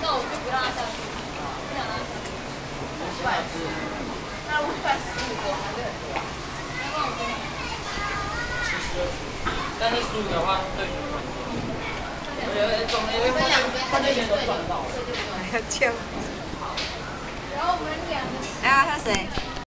那我就不让他下去，不想让他下去。那如果算15个还是很多啊？要不然我跟你但是15的话，对。总的分两边， 他这些都赚到了。 对对对。 还要跳。 然后我们两个。 哎呀，他谁？